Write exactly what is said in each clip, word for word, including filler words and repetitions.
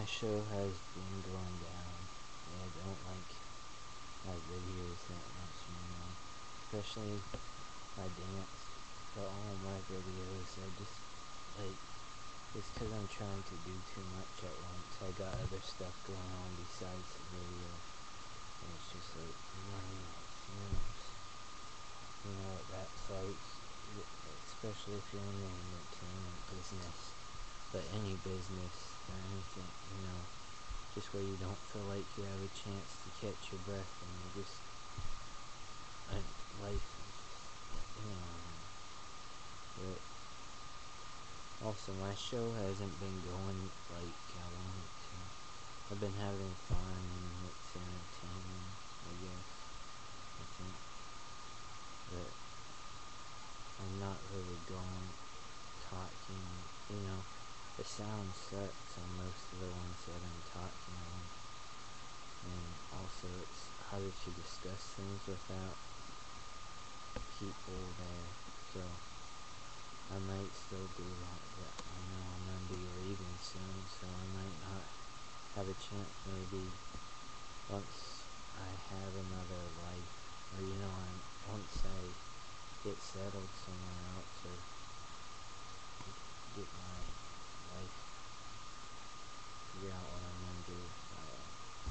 my show has been going down. I don't like my videos that much anymore, especially my dance. But all my videos, I just, like, it's because I'm trying to do too much at once. I got other stuff going on besides the video, and it's just like, running fumes. You know what that's like, especially if you're in the entertainment business, but any business or anything, you know, just where you don't feel like you have a chance to catch your breath, and you just, and life is just, you know, but also my show hasn't been going like I want it to. I've been having fun, and it's entertaining, I guess, I think, but I'm not really going, talking, you know, the sound sucks on most of the ones that I'm talking on, and also it's harder to discuss things without people there, so I might still do that, but I know I'm gonna be leaving soon, so I might not have a chance. Maybe once I have another life, or you know, I'm, once I get settled somewhere else, or get my life, figure out what I'm gonna do. Uh,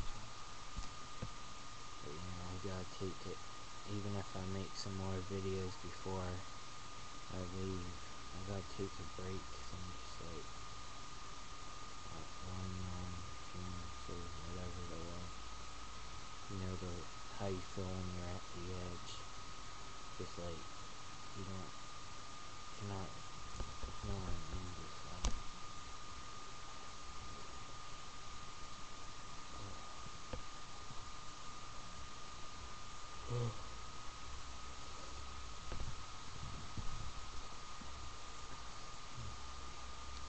but you know, I gotta take it, even if I make some more videos before I leave, I gotta take a break, cause I'm just like, uh, running on fumes, or whatever the word, you know, the, how you feel when you're at the edge, just like, you don't, you're not, you know what I mean, just like,